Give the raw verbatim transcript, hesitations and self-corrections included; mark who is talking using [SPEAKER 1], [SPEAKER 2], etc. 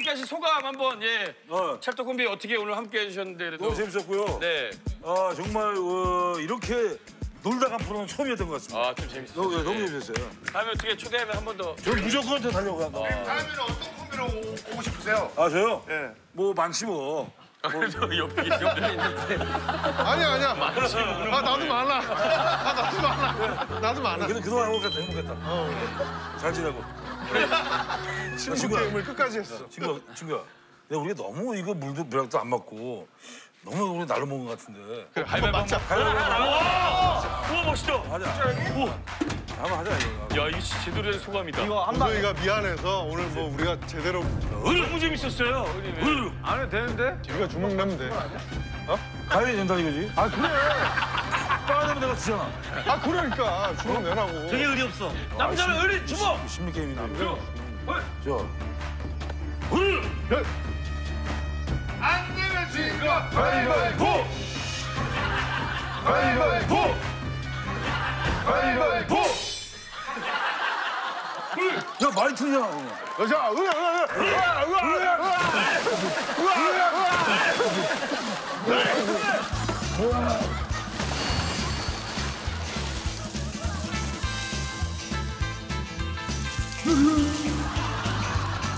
[SPEAKER 1] 함께 하신 소감 한번, 예.
[SPEAKER 2] 어.
[SPEAKER 1] 찰떡콤비 어떻게 오늘 함께 해주셨는데, 그래도.
[SPEAKER 2] 너무 재밌었고요.
[SPEAKER 1] 네.
[SPEAKER 2] 아, 정말, 어, 이렇게 놀다 간 프로는 처음이었던 것 같습니다.
[SPEAKER 1] 아, 좀 재밌었어요.
[SPEAKER 2] 너무, 예, 너무
[SPEAKER 1] 예.
[SPEAKER 2] 재밌었어요.
[SPEAKER 1] 다음에 어떻게 초대하면 한 번 더.
[SPEAKER 2] 저는 무조건 더 달려고 한다.
[SPEAKER 3] 다음에는 어떤 콤비로 오- 오고 싶으세요?
[SPEAKER 2] 아, 저요?
[SPEAKER 3] 예.
[SPEAKER 2] 뭐, 많지 뭐.
[SPEAKER 1] 그래도 옆에, 옆에 있는데.
[SPEAKER 3] 아니야, 아니야. 아, 나도 많아. 아, 나도 많아. 나도 많아.
[SPEAKER 2] 근데 그동안 행복했다, 행복했다. 잘 지내고.
[SPEAKER 3] 친구
[SPEAKER 2] 친구야.
[SPEAKER 3] 게임을 끝까지 했어.
[SPEAKER 2] 친구야, 친구야. 근데 우리가 너무 이거 물도 벼락도 안 맞고 너무 우리 날로 먹은 것 같은데.
[SPEAKER 3] 그래, 한번 맞자.
[SPEAKER 1] 우와, 멋있다.
[SPEAKER 2] 하자.
[SPEAKER 1] 우와.
[SPEAKER 2] 한번 하자, 이거.
[SPEAKER 1] 야, 이게 진짜 제대로 된 소감이다.
[SPEAKER 3] 우성이가 미안해서 오늘 뭐 우리가 제대로
[SPEAKER 1] 너무 재밌었어요. 형님.
[SPEAKER 3] 안 해도 되는데? 우리가 주먹 내면 돼.
[SPEAKER 2] 가야 된다 이거지?
[SPEAKER 3] 아, 그래.
[SPEAKER 2] 빠르면 내가 지잖아.
[SPEAKER 3] 아, 그러니까 주먹 내라고.
[SPEAKER 1] 되게 의리 없어. 남자는 의리 주먹.
[SPEAKER 2] 심리 게임인데. 저.
[SPEAKER 3] 안 되면 진거 가위바위보! 가위바위보! 가위바위보!
[SPEAKER 2] 야, 많이 틀리잖아.
[SPEAKER 3] 자, 으아, 으아, 으아, 으아, 으아, 으아, 으아, 으아, 으아.